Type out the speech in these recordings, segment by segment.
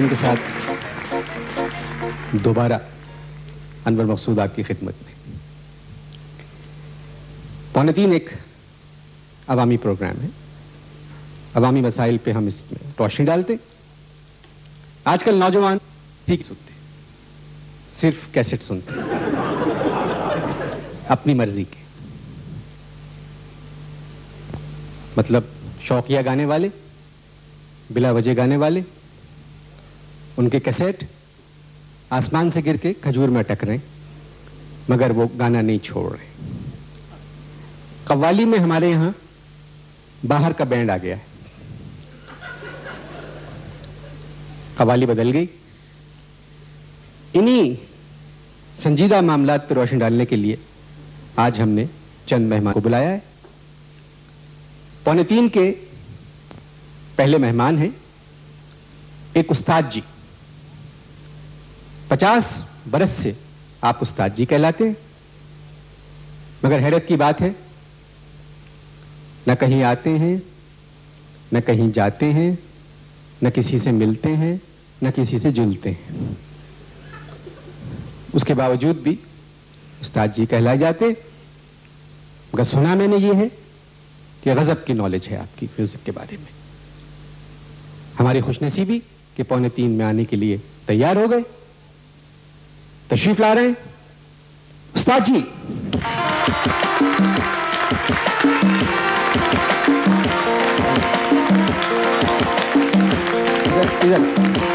के साथ दोबारा अनवर मकसूद आपकी खिदमत में। 2:45 एक अवामी प्रोग्राम है। अवामी मसाइल पे हम इसमें रोशनी डालते। आजकल नौजवान ठीक सुनते, सिर्फ कैसेट सुनते अपनी मर्जी के, मतलब शौकिया गाने वाले, बिला वजह गाने वाले। उनके कैसेट आसमान से गिर के खजूर में अटक रहे, मगर वो गाना नहीं छोड़ रहे। कव्वाली में हमारे यहां बाहर का बैंड आ गया है। कव्वाली बदल गई। इन्हीं संजीदा मामलात पर रोशनी डालने के लिए आज हमने चंद मेहमान को बुलाया है। 2:45 के पहले मेहमान हैं एक उस्ताद जी। 50 बरस से आप उस्ताद जी कहलाते हैं, मगर हैरत की बात है, न कहीं आते हैं, न कहीं जाते हैं, न किसी से मिलते हैं, न किसी से जुलते हैं। उसके बावजूद भी उस्ताद जी कहलाए जाते। मगर सुना मैंने ये है कि गजब की नॉलेज है आपकी म्यूजिक के बारे में। हमारी खुशनसीबी कि 2:45 में आने के लिए तैयार हो गए, तशरीफ ला रहे हैं उस्ताद जी। इधर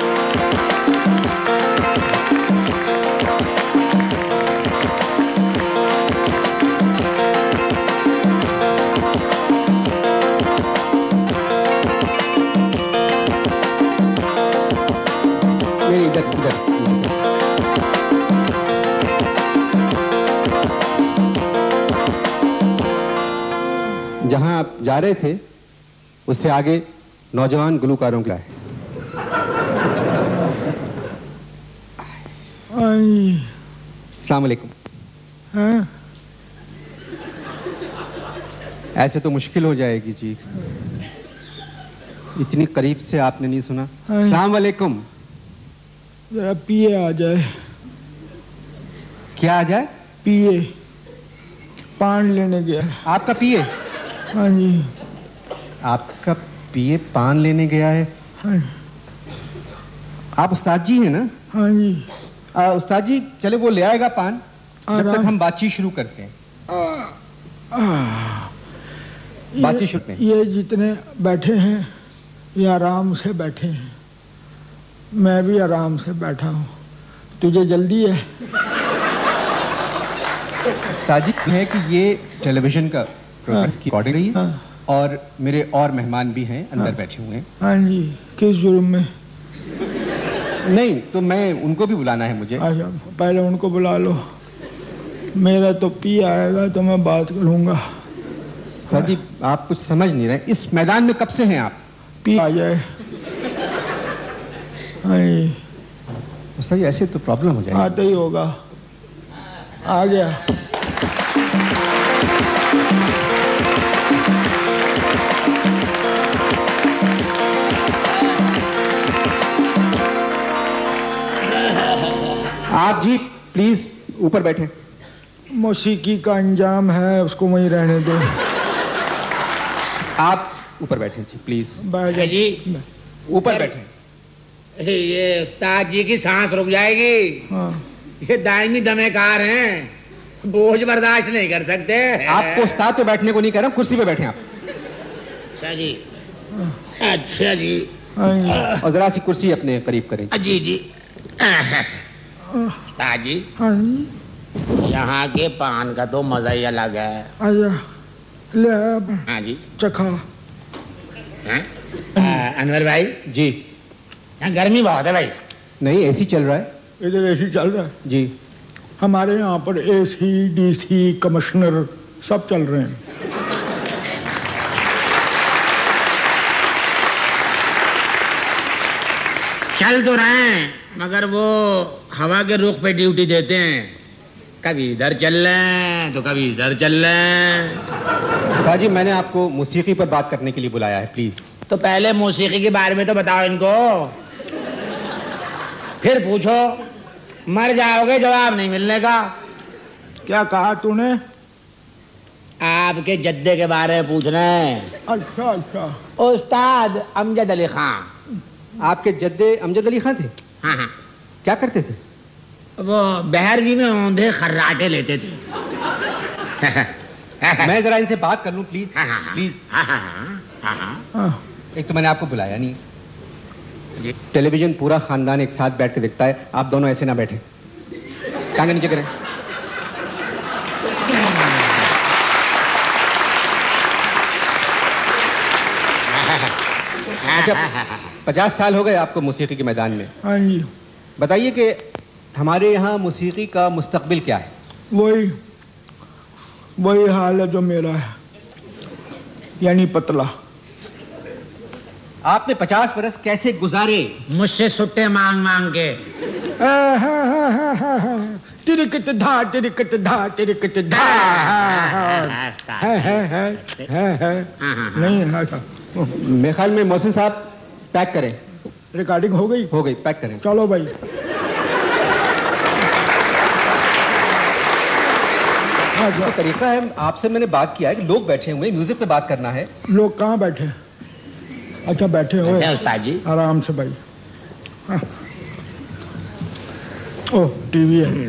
जहां आप जा रहे थे उससे आगे नौजवान गुलकारों का है। अस्सलाम वालेकुम। हाँ? ऐसे तो मुश्किल हो जाएगी जी, इतनी करीब से आपने नहीं सुना। अस्सलाम वालेकुम। जरा पिए आ जाए। क्या आ जाए? पिए, पान लेने गया। आपका पिए? हाँ जी। आपका पिए पान लेने गया है? हाँ। आप उस्ताद जी हैं ना? हाँ जी। उस्ताद जी चले वो ले आएगा पान, जब तक हम बातचीत शुरू करते हैं। बातचीत शुरू करते हैं। ये जितने बैठे हैं ये आराम से बैठे हैं, मैं भी आराम से बैठा हूँ। तुझे जल्दी है? उस्ताद जी है कि ये टेलीविजन का प्रोग्राम की रिकॉर्डिंग रही है। हाँ। और मेरे और मेहमान भी हैं अंदर बैठे हुए हैं। हाँ जी। किस जुर्म में? नहीं तो मैं उनको भी बुलाना है मुझे। अच्छा, पहले उनको बुला लो। मेरा तो पी आएगा तो मैं बात करूंगा। उस्ताद जी आप कुछ समझ नहीं रहे, इस मैदान में कब से हैं आप? पी आ जाए। हाँ जी। उस्ताद जी ऐसे तो प्रॉब्लम हो जाएगी। आता ही होगा। आ गया। आप जी प्लीज ऊपर बैठे। मौसीकी का अंजाम है, उसको वहीं रहने दो। आप ऊपर बैठे जी प्लीज। जी ऊपर बैठे। ये उस्ताद जी की सांस रुक जाएगी। हाँ। ये दायमी दमेकार हैं, बोझ बर्दाश्त नहीं कर सकते। आपको उस्ताद पे बैठने को नहीं कह रहा, कुर्सी पे बैठे आप। अच्छा जी। अच्छा जी। और जरा सी कुर्सी अपने करीब करें। जी जी। उस्ताद जी हाँ। यहाँ के पान का तो मजा ही अलग है। आजा ले आया। हाँ जी। चखा। अनवर भाई जी। यहाँ गर्मी बहुत है भाई। नहीं एसी चल रहा है। इधर एसी चल रहा है जी। हमारे यहाँ पर एसी डीसी कमिश्नर सब चल रहे हैं। चल तो रहे हैं मगर वो हवा के रुख पे ड्यूटी देते हैं, कभी इधर चल रहे हैं तो कभी इधर चल रहे हैं। उस्ताद जी मैंने आपको मौसीकी पर बात करने के लिए बुलाया है, प्लीज। तो पहले मौसीकी के बारे में तो बताओ इनको। फिर पूछो, मर जाओगे जवाब नहीं मिलने का। क्या कहा तूने? आपके जद्दे के बारे में पूछ रहे हैं। अच्छा अच्छा। उस्ताद अमजद अली खान। आपके जद्दे अमजद अली खान थे? हाँ हाँ। क्या करते थे? वो बहरवी में औंधे खर्राटे लेते थे। मैं जरा इनसे बात कर लूं प्लीज। प्लीज। एक तो मैंने आपको बुलाया नहीं, टेलीविजन पूरा खानदान एक साथ बैठ के देखता है, आप दोनों ऐसे ना बैठे, टांगे नीचे करें। अच्छा, 50 साल हो गए आपको मौसीकी के मैदान में। हाँ जी। बताइए कि हमारे यहाँ मौसीकी का मुस्तकबिल क्या है? वही हाल है जो मेरा है, यानी पतला। आपने 50 बरस कैसे गुजारे? मुझसे सुट्टे मांग मांग के। तिरकत धा तिरकत धा तिरकत धा। नहीं मेरे ख्याल में मोहसिन साहब पैक करें। रिकॉर्डिंग हो गई? हो गई, पैक करें। चलो भाई। जो तरीका है, आपसे मैंने बात किया है कि लोग बैठे हुए, म्यूजिक पे बात करना है। लोग कहाँ बैठे? अच्छा बैठे हुए उस्ताद जी, आराम से भाई। हाँ। ओह टीवी है।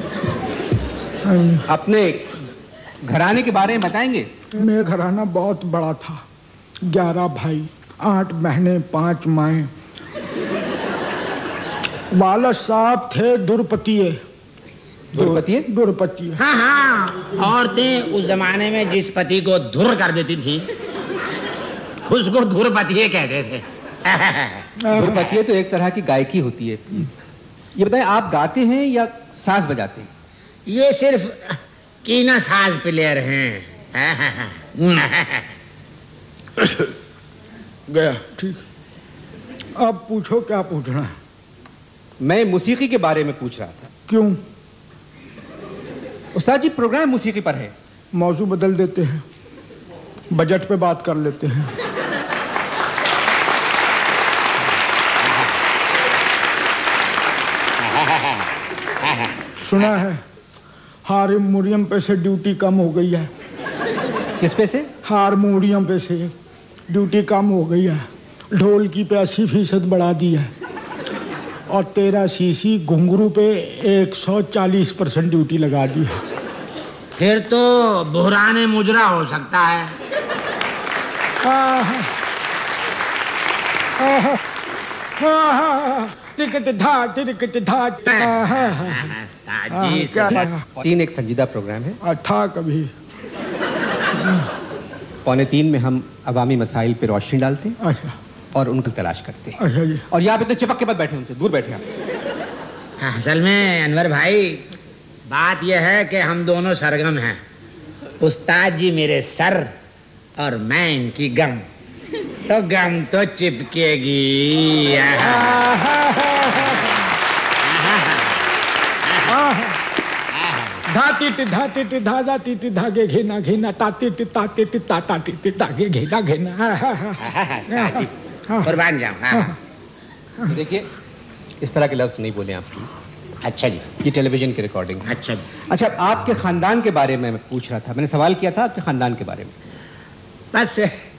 अपने घराने के बारे में बताएंगे? मेरा घराना बहुत बड़ा था, 11 भाई, 8 बहनें, 5 माएँ। वालिद साहब थे दुरपतिये। दुरपतिये। हाँ हाँ, औरतें उस जमाने में जिस पति को धुर कर देती थी उसको धुरपतिये कहते थे। धुरपतिये तो एक तरह की गायकी होती है। प्लीज ये बताएं, आप गाते हैं या साज बजाते हैं? ये सिर्फ कीना साज प्लेयर हैं। गया ठीक। अब पूछो क्या पूछना है। मैं मौसीकी के बारे में पूछ रहा था। क्यों? उस्ताद जी, प्रोग्राम मौसीकी पर है। मौजू बदल देते हैं, बजट पे बात कर लेते हैं। सुना है हारमोनियम पे से ड्यूटी कम हो गई है। किस पे से? हारमोनियम पे से ड्यूटी कम हो गई है। ढोल की पे 80% बढ़ा दी है और 13 सीसी घुंघरू पे 140% ड्यूटी लगा दी है। फिर तो बुहराने मुजरा हो सकता है। टिकट धा टिकट धा। 3 एक संजीदा प्रोग्राम है। था कभी। 2:45 में हम अवामी मसाइल पे रोशनी डालते हैं। अच्छा। और उनकी तलाश करते हैं। अच्छा जी। और यहाँ पे तो चिपक के बाद बैठे, उनसे दूर बैठे आप। असल में अनवर भाई, बात यह है कि हम दोनों सरगम हैं। उस्ताद जी मेरे सर और मैं इनकी गम, तो गम तो चिपकेगी। धाती धाती धाती धागे घेना घेना ताती ताती ताती धागे घेना घेना। कुर्बान जाऊं। देखिए, इस तरह के लफ्ज नहीं बोले आप प्लीज। अच्छा जी। ये टेलीविजन की रिकॉर्डिंग है। अच्छा जी। अच्छा, आपके खानदान के बारे में मैं पूछ रहा था। मैंने सवाल किया था आपके खानदान के बारे में। बस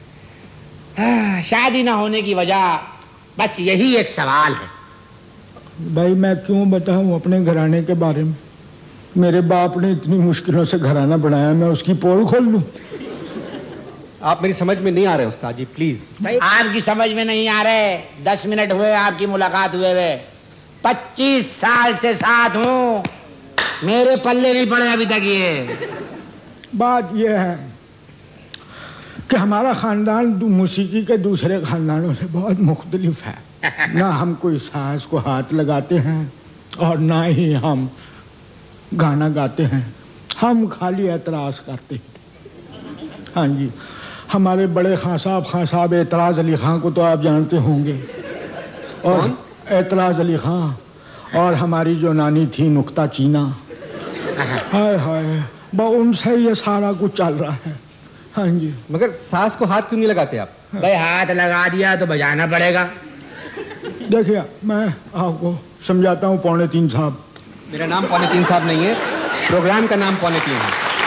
शादी ना होने की वजह बस यही एक सवाल है। भाई मैं क्यों बताऊं अपने घराने के बारे में? मेरे बाप ने इतनी मुश्किलों से घराना बनाया, मैं उसकी पोल खोल लूं? आप मेरी समझ में नहीं आ रहे उस्ताद जी, प्लीज। भाई आपकी समझ में नहीं आ रहे। 10 मिनट हुए आपकी मुलाकात हुए हुए। 25 साल से साथ हूं, मेरे पल्ले नहीं पड़े अभी तक। ये बात यह है कि हमारा खानदान मौसीकी के दूसरे खानदानों से बहुत मुख्तलिफ है। ना हम कोई साज को हाथ लगाते हैं और ना ही हम गाना गाते हैं। हम खाली एतराज करते हैं। हाँ जी, हमारे बड़े खां साहब एतराज अली खां को तो आप जानते होंगे। और एतराज अली खां और हमारी जो नानी थी नुक्ता चीना, हाय हाय, उनसे ये सारा कुछ चल रहा है। हाँ जी। मगर सास को हाथ क्यों नहीं लगाते आप? भाई हाथ लगा दिया तो बजाना पड़ेगा। देखिए, मैं आपको समझाता हूँ पौने तीन साहब। मेरा नाम पौने तीन साहब नहीं है, प्रोग्राम का नाम पौने तीन है।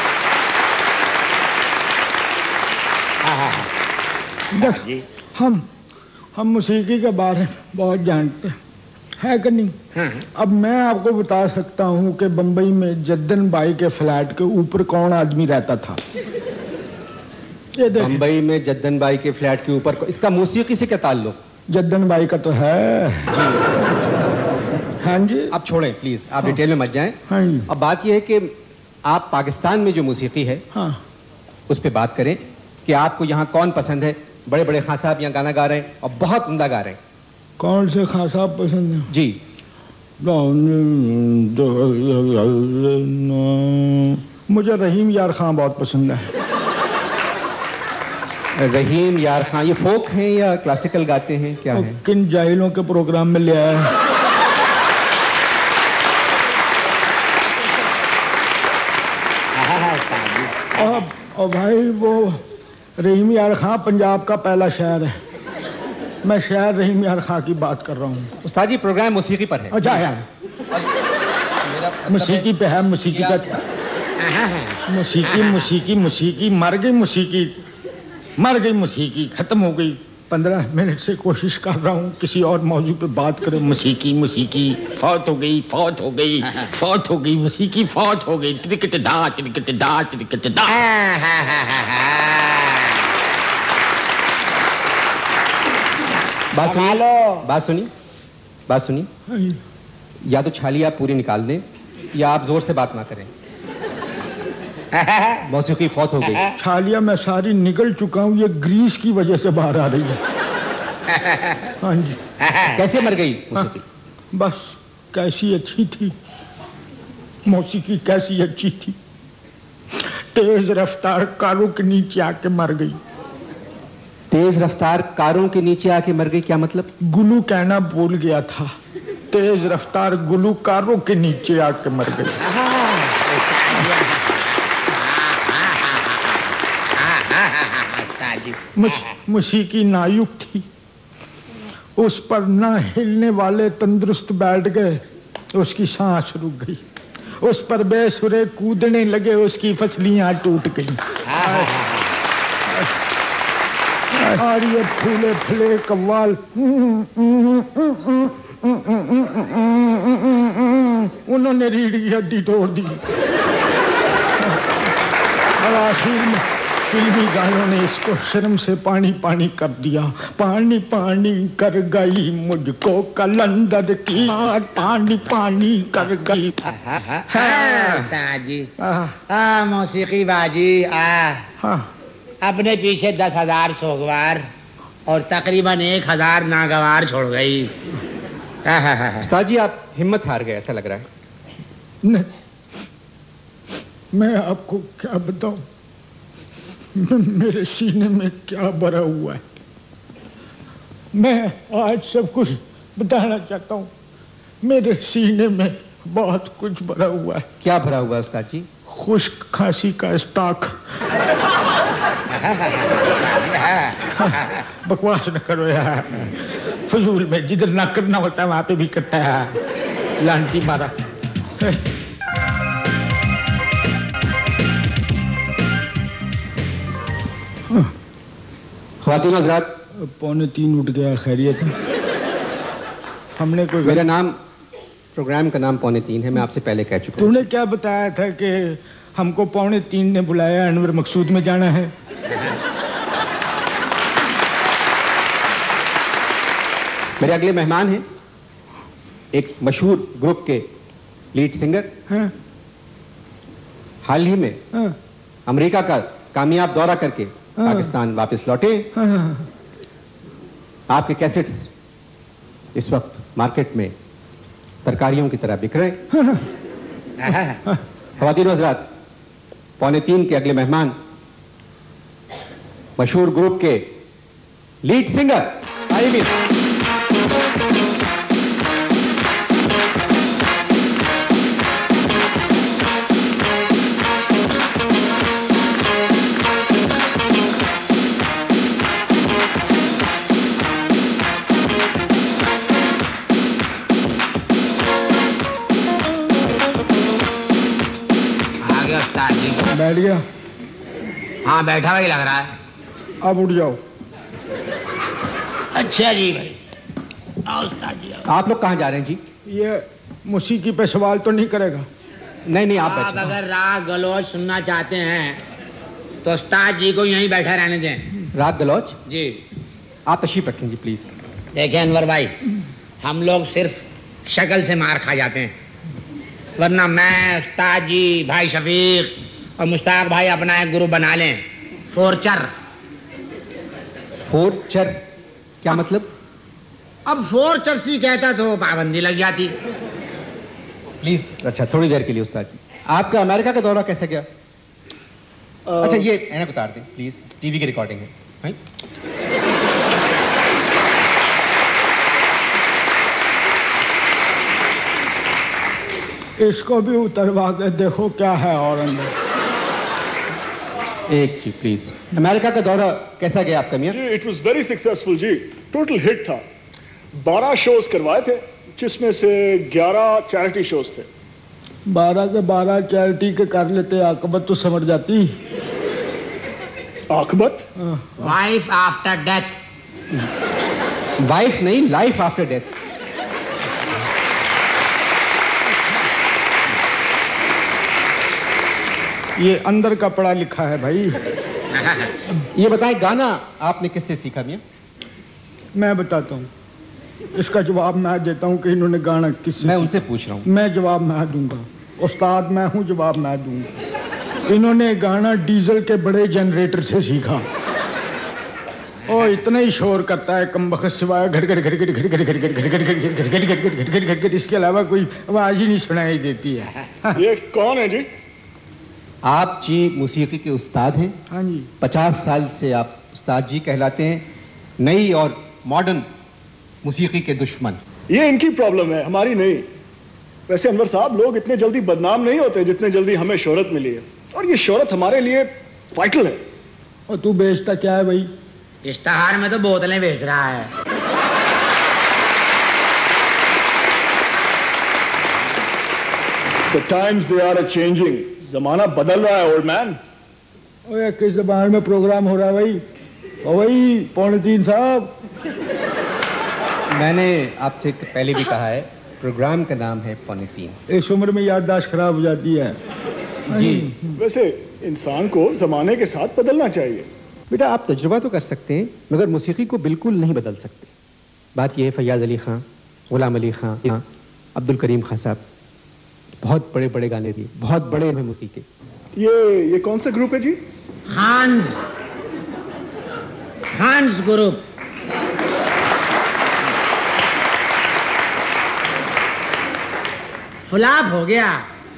देख, हम मौसीकी के बारे में बहुत जानते हैं, है कि नहीं? अब मैं आपको बता सकता हूँ कि बंबई में जद्दन बाई के फ्लैट के ऊपर कौन आदमी रहता था। ये देख, बंबई में जद्दन बाई के फ्लैट के ऊपर, इसका मौसीकी से क्या ताल्लुक? जद्दन बाई का तो है। हाँ जी। आप छोड़ें प्लीज, आप डिटेल में मत जाएं। हाँ जी। अब बात यह है कि आप पाकिस्तान में जो मौसीकी है, हाँ, उस पर बात करें कि आपको यहाँ कौन पसंद है। बड़े बड़े खान साहब यहाँ गाना गा रहे हैं और बहुत उम्दा गा रहे हैं। कौन से खान साहब पसंद है? जी, मुझे रहीम यार खान बहुत पसंद है। रहीम यार खान ये फोक हैं या क्लासिकल गाते हैं, क्या है? किन जाहिलों के प्रोग्राम में ले आया है? और भाई वो रहीम यार खान पंजाब का पहला शायर है। मैं शायर रहीम यार खान की बात कर रहा हूँ। उस्ताद जी प्रोग्राम मौसीकी पर है। अच्छा यार, मौसीकी पे है। मौसीकी का मौसीकी मर गई। मौसीकी खत्म हो गई। 15 मिनट से कोशिश कर रहा हूँ किसी और मौजू पे बात करें। मौसीकी फौत हो गई। मौसीकी फौत हो गई। टिकट दा। बात सुनी। या तो छाली आप पूरी निकाल दें या आप जोर से बात ना करें। मौसीकी फौत हो गई। छालिया मैं सारी निकल चुका हूँ, ये ग्रीस की वजह से बाहर आ रही है। हाँ जी। कैसे मर गई मौसीकी? बस कैसी अच्छी थी मौसीकी, कैसी अच्छी थी। तेज रफ्तार कारों के नीचे आके मर गई। तेज रफ्तार कारों के नीचे आके मर गई, क्या मतलब? गुलू कहना भूल गया था। तेज रफ्तार गुलू कारों के नीचे आके मर गई। मौसीकी नायुक थी, उस पर ना हिलने वाले तंदुरुस्त बैठ गए, उसकी सांस रुक गई। उस पर बेसुरे कूदने लगे, उसकी फसलियां टूट गईं। और ये फूले फूले कव्वाल उन्होंने रीढ़ की हड्डी तोड़ दी। और आखिर में फिल्मी गानों ने इसको शर्म से पानी पानी कर दिया। पानी पानी कर गई मुझको कलंदर की बात, पानी पानी कर गई। मौसीकी बाजी अपने पीछे 10,000 सोगवार और तकरीबन 1,000 नागवार छोड़ गई। उस्ताद जी आप हिम्मत हार गए ऐसा लग रहा है। नहीं, मैं आपको क्या बताऊं, मेरे सीने में क्या भरा हुआ है। मैं आज सब कुछ बताना चाहता हूँ। मेरे सीने में बहुत कुछ भरा हुआ है। क्या भरा हुआ है उस्ताद जी? खुश्क खांसी का स्टॉक। बकवास न करो यार, फजूल में जिधर ना करना होता है वहां पे भी करता है। लांटी मारा। ख्वातीन हज़रात, 2:45 उठ गया। खैरियत है? हमने कोई मेरा नाम, प्रोग्राम का नाम 2:45 है। मैं आपसे पहले कह चुका हूँ। तूने क्या बताया था कि हमको 2:45 ने बुलाया, अनवर मकसूद में जाना है? मेरे अगले मेहमान हैं एक मशहूर ग्रुप के लीड सिंगर। हाँ? हाल ही में हाँ? अमेरिका का कामयाब दौरा करके पाकिस्तान वापस लौटे। हाँ? आपके कैसेट्स इस वक्त मार्केट में तरकारियों की तरह बिक रहे हैं। ख्वातीन हज़रात, 2:45 के अगले मेहमान मशहूर ग्रुप के लीड सिंगर आईबी। बैठ गया? हाँ बैठा हुआ ही लग रहा है। अब उठ जाओ। अच्छा जी भाई, आओ उस्ताद जी आओ। आप लोग कहाँ जा रहे हैं जी? ये मौसीकी पे सवाल तो नहीं करेगा? नहीं नहीं, आप आप बैठिए। अगर राग गलौज सुनना चाहते हैं तो उस्ताद जी को यहीं बैठा रहने दें। राग गलौज? जी आप तशरीफ रखें जी प्लीज। देखिए अनवर भाई, हम लोग सिर्फ शक्ल से मार खा जाते हैं, वरना मैं, उस्ताद जी, भाई शफीक और मुश्ताक भाई अपना एक ग्रुप बना लें, फोरचर। फोरचर क्या मतलब? अब फोरचर सी कहता तो पाबंदी लग जाती। प्लीज। अच्छा थोड़ी देर के लिए उस्ताद जी, आपका अमेरिका का दौरा कैसा गया? अच्छा ये ऐनक उतार दें प्लीज, टीवी की रिकॉर्डिंग है। हैं? इसको भी उतरवा के देखो क्या है और अंदर। एक जी प्लीज। अमेरिका का दौरा कैसा गया आपका मियां? जी इट वाज वेरी सक्सेसफुल जी, टोटल हिट था। 12 शोज करवाए थे, जिसमें से 11 चैरिटी शोज थे। 12 के 12 चैरिटी के कर लेते, आकबत तो समझ जाती। आकबत? Wife after death. वाइफ नहीं, लाइफ आफ्टर डेथ। ये अंदर का पढ़ा लिखा है भाई। ये बताएं गाना आपने किससे सीखा मियां? मैं बताता हूँ, इसका जवाब मैं देता हूँ कि इन्होंने गाना किससे। मैं उनसे पूछ रहा हूँ। मैं जवाब मैं दूंगा, उस्ताद मैं हूँ, जवाब मैं दूंगा। इन्होंने गाना डीजल के बड़े जनरेटर से सीखा। ओ इतना ही शोर करता है कम बखत, सिवाय घर घर घर घर घर घर घर घर घर घर घर घर घर घर घर घर घर घर, इसके अलावा कोई आवाज ही नहीं सुनाई देती है। ये कौन है जी? आप जी मौसीकी के उस्ताद हैं। हाँ जी। 50 साल से आप उस्ताद जी कहलाते हैं, नई और मॉडर्न मौसीकी के दुश्मन। ये इनकी प्रॉब्लम है, हमारी नहीं। वैसे अनवर साहब, लोग इतने जल्दी बदनाम नहीं होते जितने जल्दी हमें शोहरत मिली है, और ये शोहरत हमारे लिए वाइटल है। और तू बेचता क्या है भाई? इश्तहार में तो बोतलें बेच रहा है। The times they are changing. जमाना बदल रहा है ओल्ड मैन। ओए किस जबान में प्रोग्राम हो रहा है भाई? ओ भाई 2:45 साहब। मैंने आपसे पहले भी कहा है, प्रोग्राम का नाम है 2:45। इस उम्र में याददाश्त खराब हो जाती है जी। वैसे इंसान को जमाने के साथ बदलना चाहिए। बेटा आप तजुर्बा तो कर सकते हैं, मगर मौसीकी को बिल्कुल नहीं बदल सकते। बात यह है, फैयाज अली खां, गुलाम अली खां, अब्दुल करीम खां साहब बहुत बड़े बड़े गाने दिए, बहुत बड़े हैं मौसीकी के। ये कौन सा ग्रुप है जी? खान्स ग्रुप। फ्लॉप हो गया।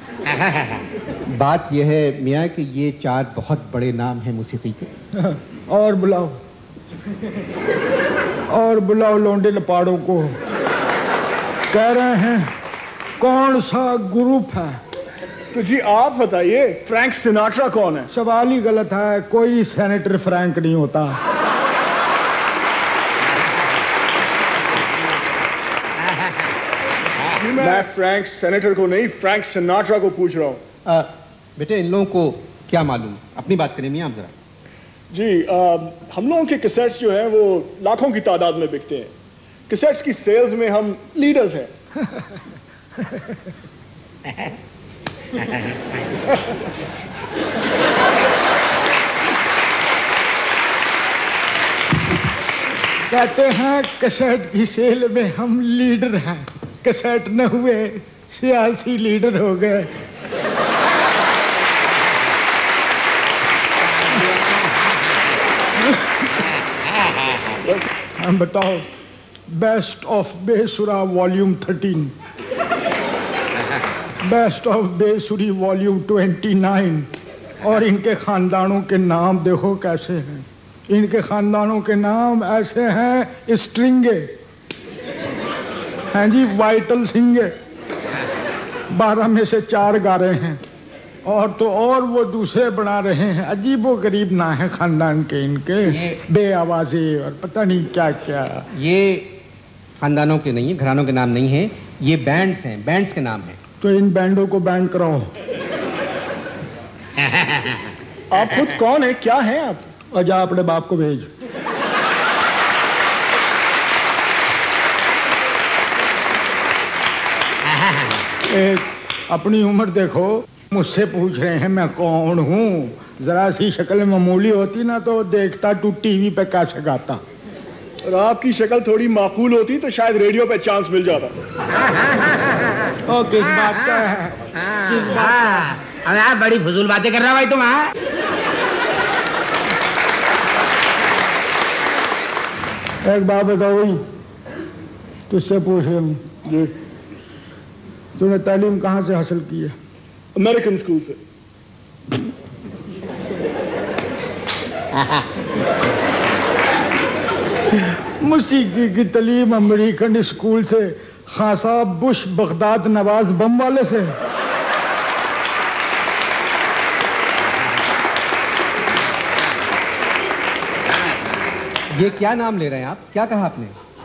बात यह है मियाँ कि ये 4 बहुत बड़े नाम हैं मौसीकी के। और बुलाओ, और बुलाओ लौंडे लपाड़ों को। कह रहे हैं कौन सा ग्रुप है? तो जी आप बताइए, फ्रैंक सिनाट्रा कौन है? सवाल ही गलत है, कोई सेनेटर फ्रैंक नहीं होता। मैं फ्रैंक सेनेटर को नहीं, फ्रैंक सिनाट्रा को पूछ रहा हूँ। बेटे इन लोगों को क्या मालूम, अपनी बात करें मियाँ आप जरा। जी हम लोगों के कैसेट्स जो हैं वो लाखों की तादाद में बिकते हैं। कैसेट्स की सेल्स में हम लीडर्स हैं। कहते हैं कैसेट की सेल में हम लीडर हैं, कैसेट न हुए सियासी लीडर हो गए। हम बताओ, बेस्ट ऑफ बेसुरा वॉल्यूम 13, बेस्ट ऑफ बेसुरी वॉल्यूम 29, और इनके खानदानों के नाम देखो कैसे हैं। इनके खानदानों के नाम ऐसे हैं, स्ट्रिंगे हैं जी, वाइटल सिंगे, 12 में से 4 गा रहे हैं, और तो और वो दूसरे बना रहे हैं। अजीबो गरीब ना है खानदान के इनके, बे आवाजे और पता नहीं क्या क्या। ये खानदानों के नहीं है, घरानों के नाम नहीं है, ये बैंड्स हैं, बैंड्स के नाम हैं। तो इन बैंडों को बैंड कराओ। आप खुद कौन है, क्या है आप? और जा अपने बाप को भेज। एक अपनी उम्र देखो, मुझसे पूछ रहे हैं मैं कौन हूँ। जरा सी शक्ल मामूली होती ना तो देखता तू टीवी पे कैसे गाता। और आपकी शक्ल थोड़ी माकूल होती तो शायद रेडियो पे चांस मिल जाता। ओ किस बात का है, किस बात का? अरे आप बड़ी फजूल बातें कर रहा भाई तुम। एक बात बताओ भाई, तुझसे पूछ रहा हूँ जी। तूने तालीम कहाँ से हासिल की है? अमेरिकन स्कूल से। मौसीकी की तालीम अमेरिकन स्कूल से, खान साहब बुश बगदाद नवाज बम वाले से? ये क्या नाम ले रहे हैं आप? क्या कहा आपने?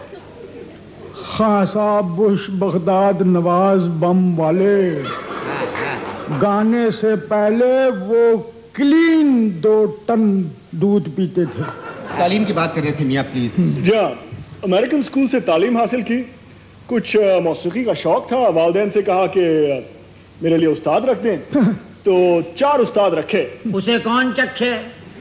खान साहब बुश बगदाद नवाज बम वाले। गाने से पहले वो क्लीन 2 टन दूध पीते थे। तालीम की बात कर रहे थे मियाँ, प्लीज। जी हाँ, अमेरिकन स्कूल से तालीम हासिल की। कुछ मौसीकी का शौक था, वालिदैन से कहा कि मेरे लिए उस्ताद रख दें। तो 4 उस्ताद रखे। उसे कौन चखे?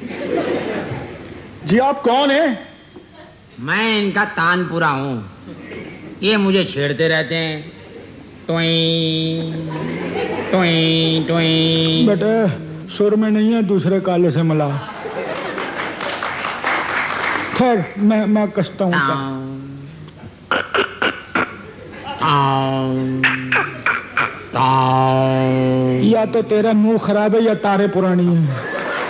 जी आप कौन हैं? मैं इनका तानपुरा हूँ। ये मुझे छेड़ते रहते हैं, टोई टोई टोई। बेटे सुर में नहीं है, दूसरे काले से मिला। खैर मैं कसता हूँ। या तो तेरा मुंह खराब है या तारे पुरानी है।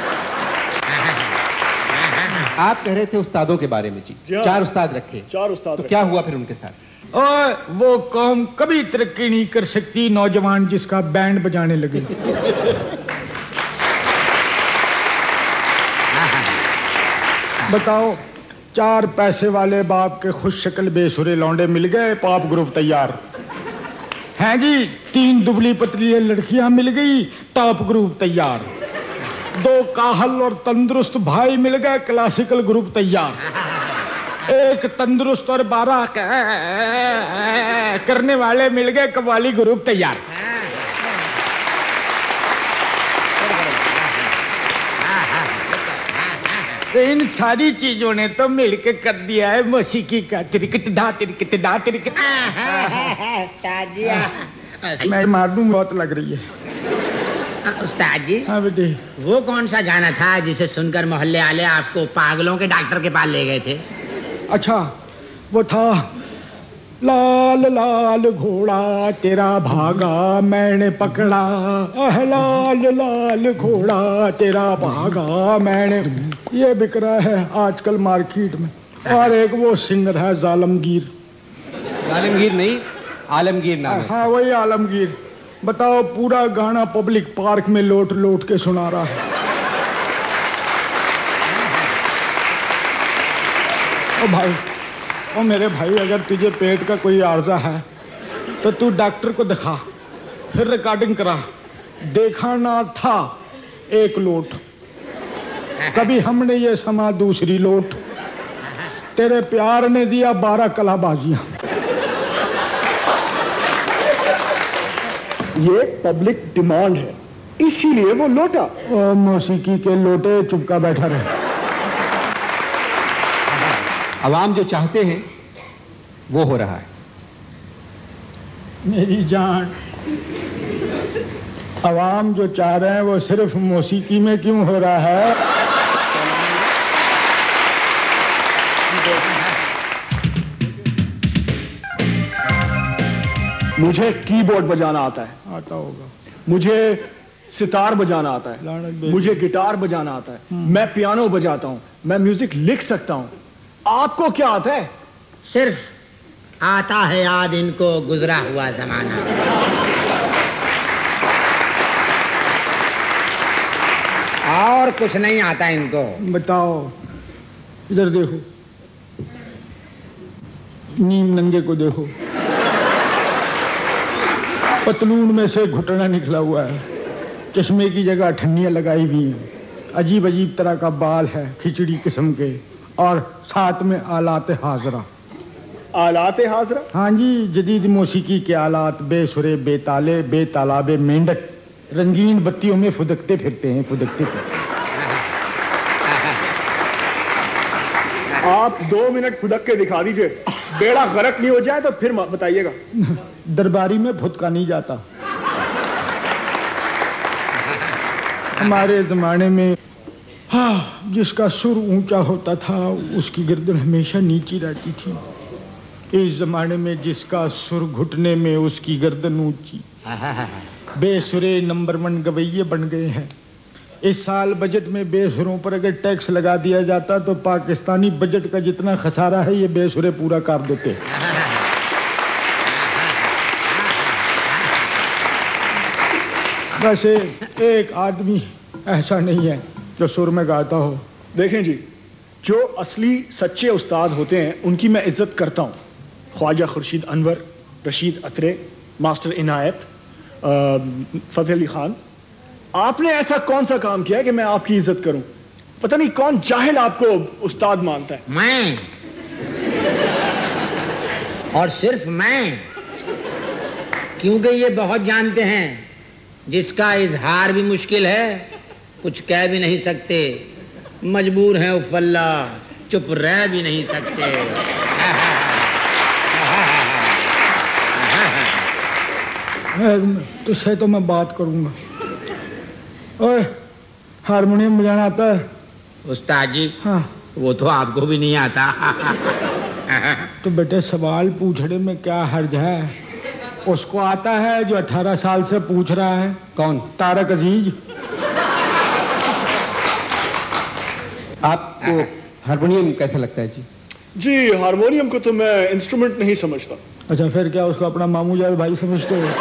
आप कह रहे थे उस्तादों के बारे में जी। 4 उस्ताद रखे। 4 उस्ताद तो क्या हुआ फिर उनके साथ? और वो कौम कभी तरक्की नहीं कर सकती नौजवान जिसका बैंड बजाने लगे। बताओ, 4 पैसे वाले बाप के खुश शक्ल बेसुरे लौंडे मिल गए, पॉप ग्रुप तैयार हैं जी। 3 दुबली पतली लड़कियां मिल गई, टॉप ग्रुप तैयार। 2 काहल और तंदुरुस्त भाई मिल गए, क्लासिकल ग्रुप तैयार। 1 तंदुरुस्त और 12 करने वाले मिल गए, कव्वाली ग्रुप तैयार। इन सारी चीजों ने तो मिलकर कर दिया है मौसीकी का तिरकट दा तिरकट दा तिरकट। मैं मार दूं, बहुत लग रही है। उस्ताद जी, हाँ बेटे। वो कौन सा गाना था जिसे सुनकर मोहल्ले वाले आपको पागलों के डॉक्टर के पास ले गए थे? अच्छा, वो था लाल लाल घोड़ा तेरा भागा मैंने पकड़ा, लाल लाल घोड़ा तेरा भागा मैंने। ये बिक रहा है आजकल मार्केट में। और एक वो सिंगर है जालमगीर। जालमगीर नहीं, आलमगीर नाम है। हाँ वही आलमगीर। बताओ, पूरा गाना पब्लिक पार्क में लोट लोट के सुना रहा है। ओ भाई, ओ मेरे भाई, अगर तुझे पेट का कोई आर्जा है तो तू डॉक्टर को दिखा, फिर रिकॉर्डिंग करा। देखा ना था 1 लोट, कभी हमने ये समा दूसरी लोट। तेरे प्यार ने दिया 12 कलाबाजियां। ये पब्लिक डिमांड है, इसीलिए वो लोटा। ओ मौसीकी के लोटे, चुपका बैठा रहे। अवाम जो चाहते हैं वो हो रहा है। मेरी जान, अवाम जो चाह रहे हैं वो सिर्फ मौसीकी में क्यों हो रहा है? मुझे कीबोर्ड बजाना आता है। आता होगा। मुझे सितार बजाना आता है। मुझे गिटार बजाना आता है। मैं पियानो बजाता हूँ। मैं म्यूजिक लिख सकता हूँ। आपको क्या आता है? सिर्फ आता है याद इनको गुजरा हुआ जमाना। और कुछ नहीं आता इनको। बताओ, इधर देखो, नीम नंगे को देखो, पतलून में से घुटना निकला हुआ है। चश्मे की जगह ठन्नियाँ लगाई हुई हैं, अजीब अजीब तरह का बाल है, खिचड़ी किस्म के, और साथ में आलात हाजरा। आलात हाजरा? हाँ जी, जदीद मौसीकी के आलात, बेसुरे, बेताले, बेतालाबे मेंढक रंगीन बत्तियों में फुदकते फिरते हैं, फुदकते फिरते। आप 2 मिनट फुदक के दिखा दीजिए, बेड़ा गर्क नहीं हो जाए तो फिर बताइएगा। दरबारी में फुदका नहीं जाता। हमारे जमाने में हाँ, जिसका सुर ऊंचा होता था उसकी गर्दन हमेशा नीची रहती थी। इस जमाने में जिसका सुर घुटने में उसकी गर्दन ऊंची। बेसुरे नंबर 1 गवैये बन गए हैं। इस साल बजट में बेसुरों पर अगर टैक्स लगा दिया जाता तो पाकिस्तानी बजट का जितना खसारा है ये बेसुरे पूरा कर देते। वैसे एक आदमी ऐसा नहीं है जो सुर में गाता हो। देखें जी, जो असली सच्चे उस्ताद होते हैं उनकी मैं इज्जत करता हूँ। ख्वाजा खुर्शीद अनवर, रशीद अतरे, मास्टर इनायत, फतेह अली खान। आपने ऐसा कौन सा काम किया है कि मैं आपकी इज्जत करूं? पता नहीं कौन जाहिल आपको उस्ताद मानता है। मैं, और सिर्फ मैं, क्योंकि ये बहुत जानते हैं जिसका इजहार भी मुश्किल है, कुछ कह भी नहीं सकते, मजबूर हैं उफ़ल्ला, चुप रह भी नहीं सकते। तुझसे तो मैं बात करूंगा। ओए, हारमोनियम बजाना आता है? उस्ताद जी, हाँ। वो तो आपको भी नहीं आता। तो बेटे सवाल पूछने में क्या हर्ज है? उसको आता है जो 18 साल से पूछ रहा है। कौन? तारक अजीज। आपको हारमोनियम कैसा लगता है जी? जी, हारमोनियम को तो मैं इंस्ट्रूमेंट नहीं समझता। अच्छा, फिर क्या उसको अपना मामू जाद भाई समझते हो?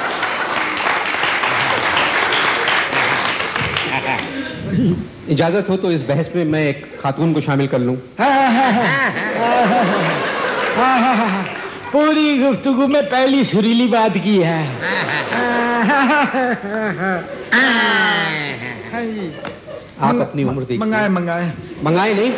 इजाजत हो तो इस बहस में मैं एक खातून को शामिल कर लूं। पूरी गुफ्तगू में पहली सुरीली बात की है। आप अपनी उम्र देखिए। मंगाए मंगाए मंगाए नहीं,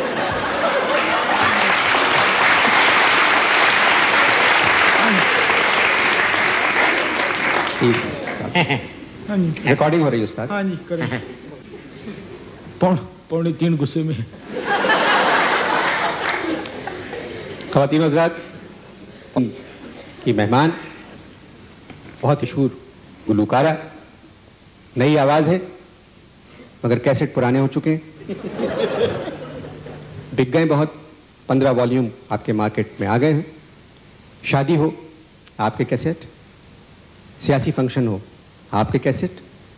हाँ जी, रिकॉर्डिंग हो रही है उस्ताद। हाँ जी, करें। 2:45 गुस्से में। ख़वातीन हज़रात की मेहमान, बहुत मशहूर गुलकारा, नई आवाज़ है मगर कैसेट पुराने हो चुके हैं, बिक गए बहुत। 15 वॉल्यूम आपके मार्केट में आ गए हैं। शादी हो आपके कैसेट, सियासी फंक्शन हो आपके कैसेट,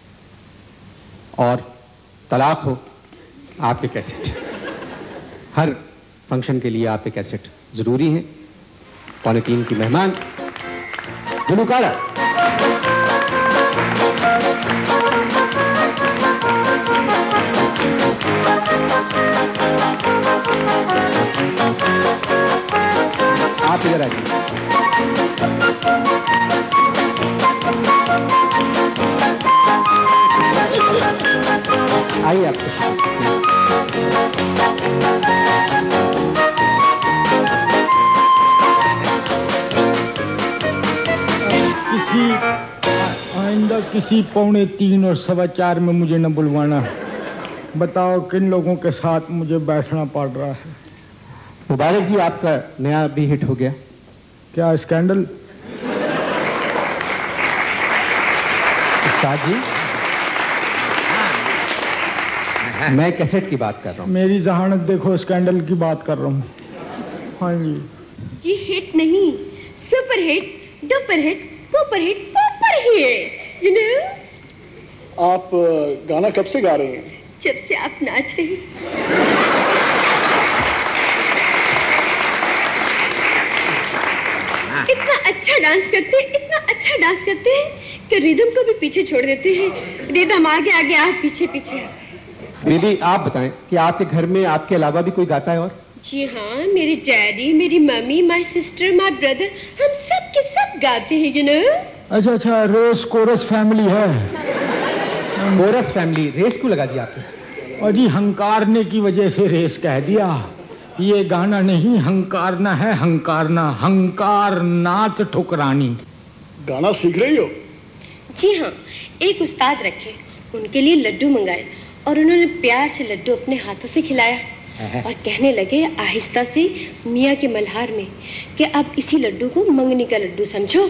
और तलाक हो आपके कैसेट, हर फंक्शन के लिए आपके कैसेट जरूरी है। 2:45 की मेहमान गुलकारा। आप इधर आइए। आइए आप आइंदा किसी 2:45 और 4:15 में मुझे न बुलवाना। बताओ किन लोगों के साथ मुझे बैठना पड़ रहा है। मुबारक जी, आपका नया भी हिट हो गया। क्या स्कैंडल? उस्ताद जी, मैं कैसेट की बात कर रहा हूँ। मेरी जहानत देखो, स्कैंडल की बात कर रहा हूँ। हाँ जी जी, हिट नहीं, super hit, duper hit, super hit, super hit, you know. आप गाना कब से गा रहे हैं? जब से आप नाच रही। इतना अच्छा डांस करते हैं, इतना अच्छा डांस करते हैं कि रिदम को भी पीछे छोड़ देते हैं। रिदम आगे आगे, आप पीछे पीछे। दीदी आप बताएं कि आपके घर में आपके अलावा भी कोई गाता है? और जी हाँ, मेरे डैडी, मेरी mummy, my sister, my brother, हम सब के सब गाते हैं, यू नो। अच्छा, रेस कोरस फैमिली है। कोरस फैमिली, रेस क्यों लगा दिया आपने? और जी हंकारने की वजह से रेस कह दिया। ये गाना नहीं हंकारना है, हंकारना, हंकार नाच ठुकरानी। गाना सीख रही हो? जी हाँ, एक उस्ताद रखे, उनके लिए लड्डू मंगाए और उन्होंने प्यार से लड्डू अपने हाथों से खिलाया और कहने लगे आहिस्ता से मियाँ के मल्हार में कि अब इसी लड्डू को मंगनी का लड्डू समझो।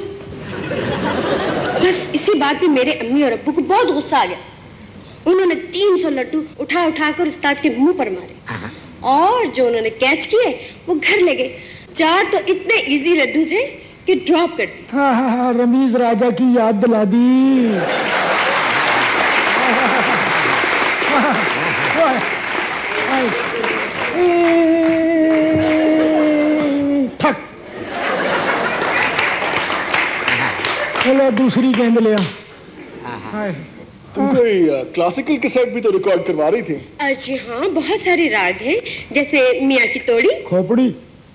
बस इसी बात पे मेरे अम्मी और अब्बू को बहुत गुस्सा आ गया। उन्होंने 300 लड्डू उठा उठा कर उस्ताद के मुंह पर मारे और जो उन्होंने कैच किए वो घर ले गए। 4 तो इतने इजी लड्डू थे कि ड्रॉप कर दिए। हाँ, रमीज राजा की याद दिला दी। ठक। चलो दूसरी गेंद ले आ। तुम कोई क्लासिकल कैसेट भी तो रिकॉर्ड करवा रही थी? जी हाँ, बहुत सारे राग हैं, जैसे मियाँ की तोड़ी, खोपड़ी।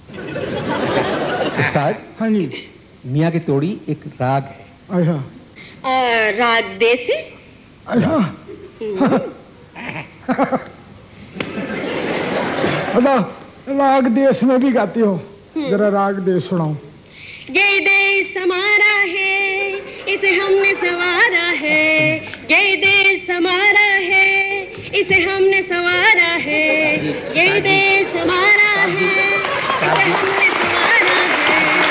उस्ताद, हाँ जी, मियाँ की तोड़ी एक राग है। अच्छा। राग देसी। अच्छा। राग देश में भी गाती हो? जरा राग देश सुनाओ। ये देश हमारा है, इसे हमने संवारा है। ये देश हमारा है, इसे हमने संवारा है। ये देश हमारा है, इसे हमने संवारा है।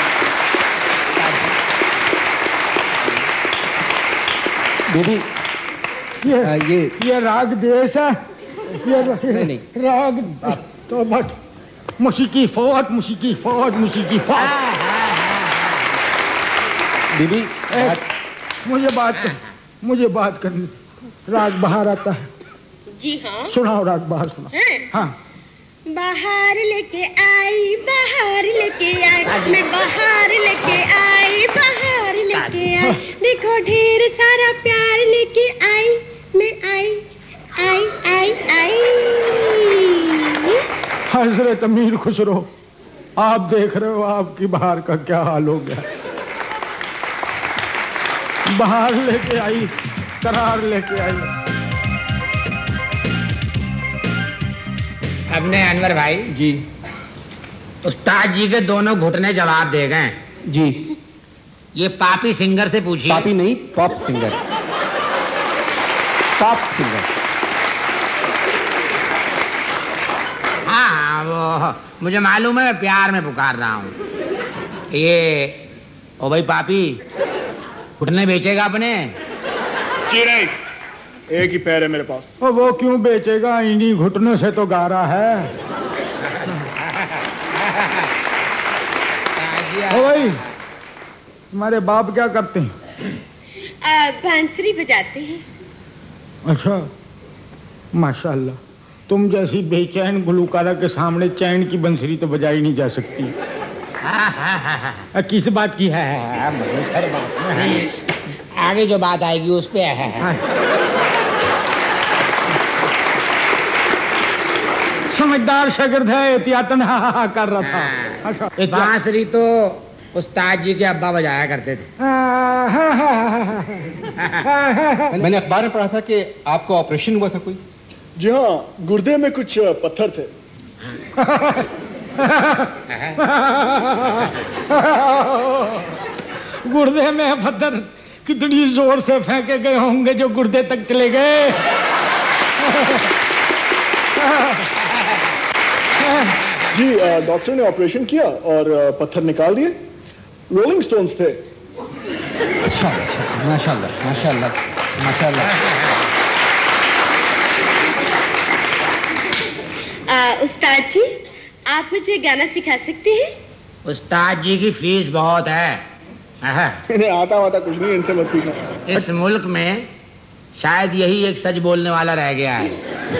बेबी, ये राग देश है। नहीं। राग तो बट मुसीकी फौज, मुसीकी फौज, मुसीकी फौज। बीबी, मुझे बात करनी। राग बाहर आता है। जी हाँ, सुनाओ, राग बाहर सुनाओ। हाँ। बाहर लेके आई, बाहर लेके आई, मैं बाहर लेके आई, बाहर लेके आई। देखो ढेर सारा प्यार लेके आई, मैं आई आई आई आई। हजरत अमीर खुसरो, आप देख रहे हो आपकी बाहर का क्या हाल हो गया। बाहर लेके आई, करार लेके आई। अपने अनवर भाई जी, उस्ताद जी के दोनों घुटने जवाब दे गए जी। ये पापी सिंगर से पूछिए। पापी नहीं, पॉप सिंगर। Pop singer. हाँ, वो मुझे मालूम है, मैं प्यार में पुकार रहा हूँ। ये ओ भाई पापी, घुटने बेचेगा अपने? जी नहीं, एक ही पैर है मेरे पास। और वो क्यों बेचेगा, इन्हीं घुटनों से तो गा रहा है। ओ भाई, तुम्हारे बाप क्या करते हैं? बांसुरी बजाते हैं। अच्छा, माशाल्लाह। तुम जैसी बेचैन गुलकारा के सामने चैन की बंसरी तो बजाई नहीं जा सकती। किस बात की है? आगे जो बात आएगी उस पे है। समझदार शागिर्द है, एहतियातन कर रहा था। अच्छा, बांसुरी तो उस्ताद जी के अब्बा बजाया करते थे। मैंने अखबार में पढ़ा था कि आपका ऑपरेशन हुआ था कोई। जी हाँ, गुर्दे में कुछ पत्थर थे। गुर्दे में पत्थर कितनी जोर से फेंके गए होंगे जो गुर्दे तक चले गए। जी, डॉक्टर ने ऑपरेशन किया और पत्थर निकाल दिए। रोलिंग स्टोन्स थे। अच्छा, माशाल्लाह, माशाल्लाह, माशाल्लाह। उस्ताद जी, आप मुझे गाना सिखा सकते हैं? उस्ताद जी की फीस बहुत है। इन्हें आता वाता कुछ नहीं, इनसे मत सीखना। इस मुल्क में शायद यही एक सच बोलने वाला रह गया है।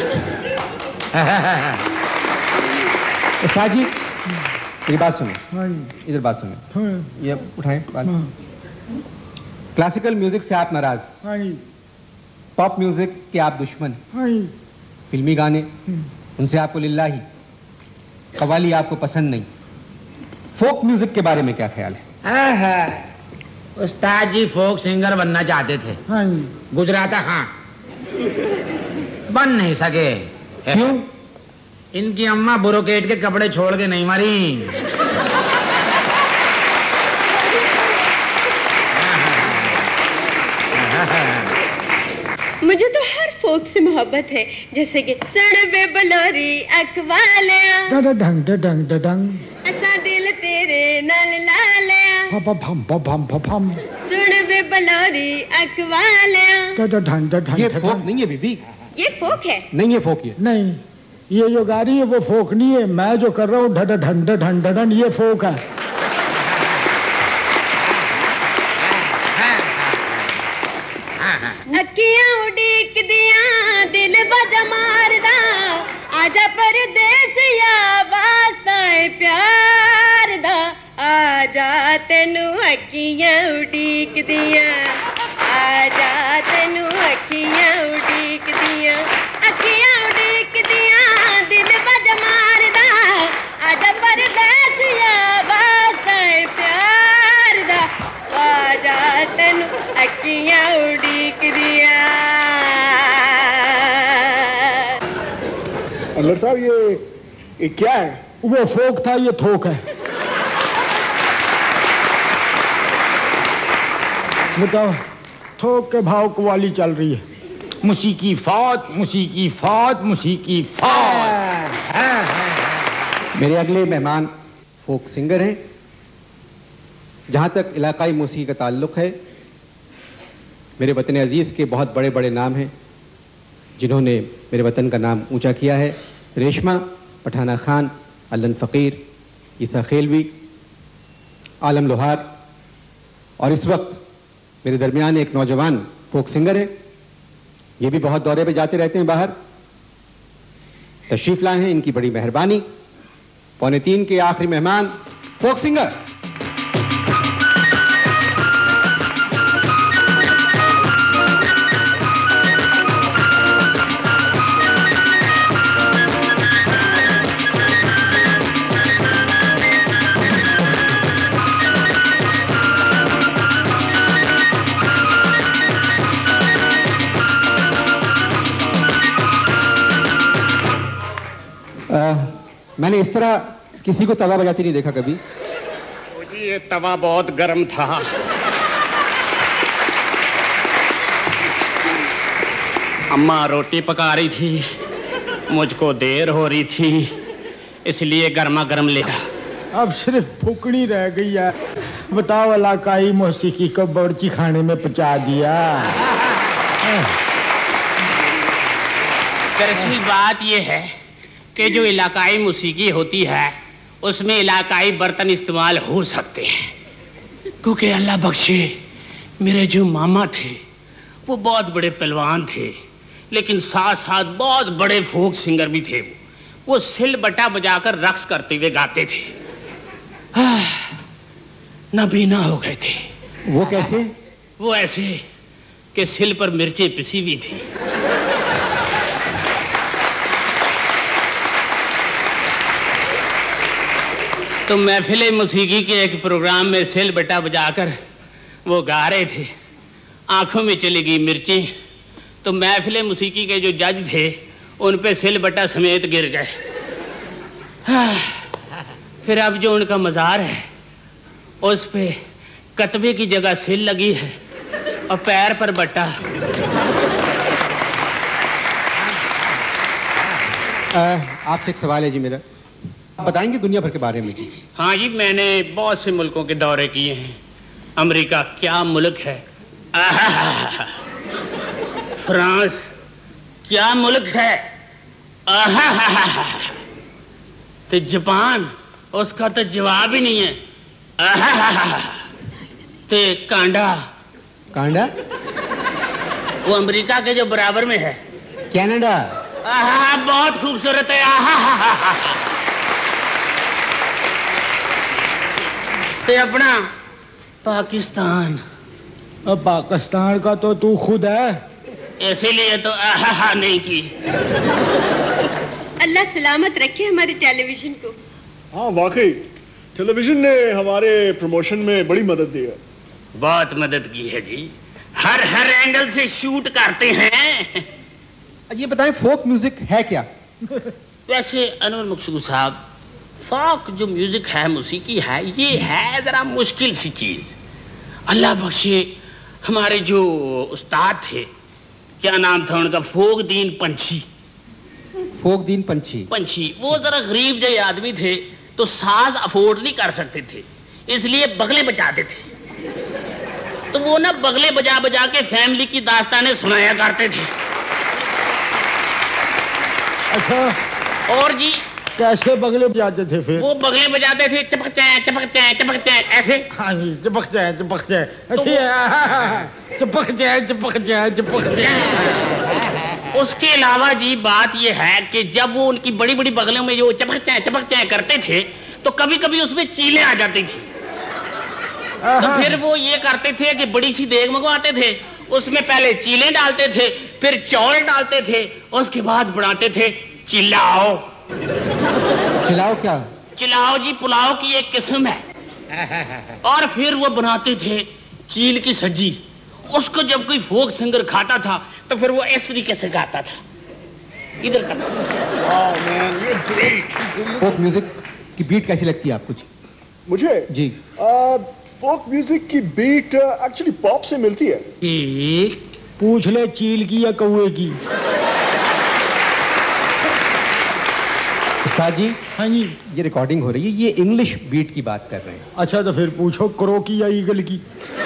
उस्ताद जी, मेरी बात सुनो। इधर बात सुनो। ये उठाएं बात। क्लासिकल म्यूजिक से आप नाराज, पॉप म्यूजिक के आप दुश्मन, फिल्मी गाने उनसे आपको लिल्लाही, कव्वाली आपको पसंद नहीं, फोक म्यूजिक के बारे में क्या ख्याल है? उस्ताद जी फोक सिंगर बनना चाहते थे। गुजराता खां बन नहीं सके। क्यों? इनकी अम्मा ब्रोकेट के कपड़े छोड़ के नहीं मरी। मुझे तो हर फोक से मोहब्बत है, जैसे कि सड़बे बलोरी अखवालिया डंग डंग डंग ऐसा दिल तेरे नल लालिया भम भम भम सड़बे बलोरी अखवालिया डंग ये फोक नहीं है बीबी। ये फोक है? नहीं है फोक ये। नहीं, ये जो गा रही है वो फोक नहीं है। मैं जो कर रहा हूँ ढंड ढंड ये फोक है। अखियां उड़ीक दिया दिल बज मारदा आजा परदेसिया वास्ता प्यार दा आजा तेनू अखियां उड़ीक दिया आजा तेनू अखियां उड़ीक दिया दिल बज मारदा आजा परदेसिया वास्ता प्यार दा आजा तेनू अखियां उड़ीक दिया। अनवर साहब ये क्या है? वो फोक था, ये थोक है। बताओ, थोक के भाव कवाली चल रही है। मुसीकी फौत, मुसीकी फौत, मुसीकी फौत। मेरे अगले मेहमान फोक सिंगर हैं। जहां तक इलाकाई मौसीकी का ताल्लुक है, मेरे वतन अजीज़ के बहुत बड़े बड़े नाम हैं जिन्होंने मेरे वतन का नाम ऊंचा किया है। रेशमा, पठाना खान, अल्लन फ़कीर, ईसा खेलवी, आलम लोहार, और इस वक्त मेरे दरमियान एक नौजवान फोक सिंगर है। ये भी बहुत दौरे पे जाते रहते हैं बाहर। तशरीफ लाए हैं, इनकी बड़ी मेहरबानी। 2:45 के आखिरी मेहमान फोक सिंगर। मैंने इस तरह किसी को तवा बजाते नहीं देखा कभी। जी ये तवा बहुत गर्म था। अम्मा रोटी पका रही थी, मुझको देर हो रही थी, इसलिए गर्मा गर्म लिया। अब सिर्फ फुकड़ी रह गई है। बताओ, इलाकाई मौसीकी को बावर्ची खाने में पहुंचा दिया। दरअसल बात यह है कि जो इलाकाई मौसीकी होती है उसमें इलाकाई बर्तन इस्तेमाल हो सकते हैं, क्योंकि अल्लाह बख्शे मेरे जो मामा थे वो बहुत बड़े पहलवान थे, लेकिन साथ साथ बहुत बड़े फोक सिंगर भी थे। वो सिल बटा बजाकर रक्स करते हुए गाते थे। नबीना हो गए थे। वो कैसे? वो ऐसे कि सिल पर मिर्चें पिसी हुई थी। तो महफिल मौसीकी के एक प्रोग्राम में सिल बटा बजाकर वो गा रहे थे। आंखों में चली गई मिर्चें, तो महफिल मौसीकी के जो जज थे उन पे सिल बटा समेत गिर गए। फिर अब जो उनका मज़ार है उस पे कतबे की जगह सिल लगी है और पैर पर बट्टा। आपसे एक सवाल है जी मेरा, आप बताएंगे दुनिया भर के बारे में? हाँ जी, मैंने बहुत से मुल्कों के दौरे किए हैं। अमेरिका क्या मुल्क है, फ्रांस क्या मुल्क है, तो जापान उसका तो जवाब ही नहीं है, तो कांडा। कांडा वो अमेरिका के जो बराबर में है, कनाडा। बहुत खूबसूरत है। तो अपना पाकिस्तान। अब पाकिस्तान का तो तू खुद है, इसीलिए तो नहीं की। अल्लाह सलामत रखे हमारे टेलीविजन को। हाँ वाकई टेलीविजन ने हमारे प्रमोशन में बड़ी मदद दी है। बहुत मदद की है जी। हर एंगल से शूट करते हैं। ये बताएं फोक म्यूजिक है क्या? वैसे अनवर मकसूद साहब, फोक जो म्यूजिक है, मौसीकी है, ये है जरा मुश्किल सी चीज। अल्लाह बख्शे हमारे जो उस्ताद थे, क्या नाम था उनका, फोकदीन पंछी। फोकदीन पंछी? पंछी। वो जरा गरीब जय आदमी थे, तो साज अफोर्ड नहीं कर सकते थे, इसलिए बगले बजाते थे। तो वो ना बगले बजा बजा के फैमिली की दास्तानें सुनाया करते थे। अच्छा। और जी कैसे बगले बजाते थे फिर? वो बगले बजाते थे चपक चाय चपक चाय चपक चाय ऐसे। हाँ जी, चपक चाय चपक चाय। चपक चाय चपक चाय चपक चाय। उसके अलावा जी बात ये है कि जब वो उनकी बड़ी बड़ी बगलों में जो चपक चाय करते थे, तो कभी कभी उसमें चीलें आ जाती थी। तो फिर वो ये करते थे कि बड़ी सी देग मंगवाते थे, उसमें पहले चीलें डालते थे, फिर चौल डालते थे, उसके बाद बनाते थे चिल्लाओ। चिल्लाओ क्या? चिल्लाओ जी पुलाव की एक किस्म है। और फिर वो बनाते थे चील की सब्जी। उसको जब कोई फोक सिंगर खाता था तो फिर वो इस तरीके से गाता था, इधर तक। फोक म्यूजिक की बीट कैसी लगती है आपको? मुझे जी फोक म्यूजिक की बीट एक्चुअली पॉप से मिलती है। पूछ ले चील की या कौए की। उस्ताद जी। हाँ जी। ये रिकॉर्डिंग हो रही है, ये इंग्लिश बीट की बात कर रहे हैं। अच्छा, तो फिर पूछो क्रो की या ईगल की।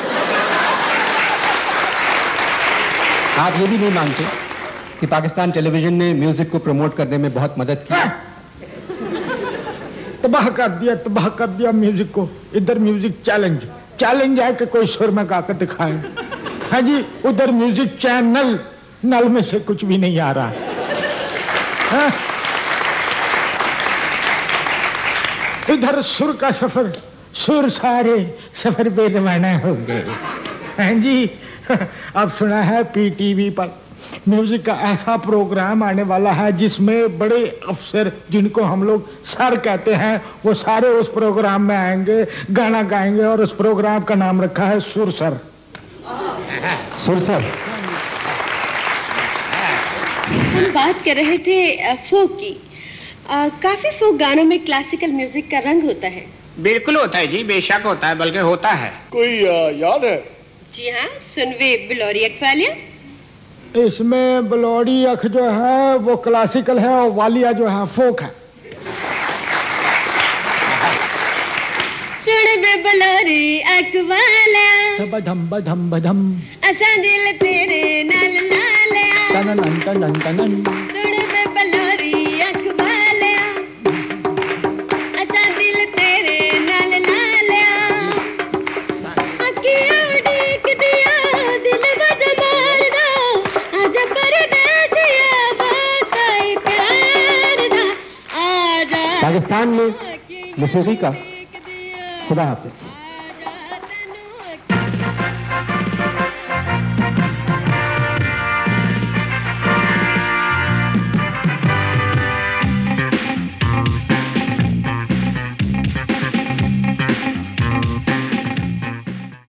आप ये भी नहीं मानते कि पाकिस्तान टेलीविजन ने म्यूजिक को प्रमोट करने में बहुत मदद की? तबाह कर दिया म्यूजिक को। इधर म्यूजिक चैलेंज है कि कोई सुर में गाकर दिखाए। हाँ जी, उधर म्यूजिक चैनल, नल में से कुछ भी नहीं आ रहा। हाँ? इधर सुर का सफर, सुर सारे सफर पे रवाना हो गए। हाँ जी। अब सुना है पीटीवी पर म्यूजिक का ऐसा प्रोग्राम आने वाला है जिसमें बड़े अफसर, जिनको हम लोग सर कहते हैं, वो सारे उस प्रोग्राम में आएंगे, गाना गाएंगे, और उस प्रोग्राम का नाम रखा है सुरसर। सुरसर? हम बात कर रहे थे फोक की। काफी फोक गानों में क्लासिकल म्यूजिक का रंग होता है। बिल्कुल होता है जी, बेशक होता है, बल्कि होता है। कोई याद है? जी हाँ, सुनवे बिलोरी अखवालिया। इसमें बलौड़ी अख जो है वो क्लासिकल है, और वालिया जो है फोक है। सुन बे बलोरी अखवालिया, बधम बधम बधम, असा दिल तेरे नाल लालिया। तनन तनन तनन। सुन बे बलोरी अखवालिया, असा दिल तेरे नाल लालिया। अखियां उड़ीक दिया दिल बज मारदा, आजा परदेसिया वास्ते प्यार दा, आजा। पाकिस्तान में मौसीकी का खुदा हाफिज।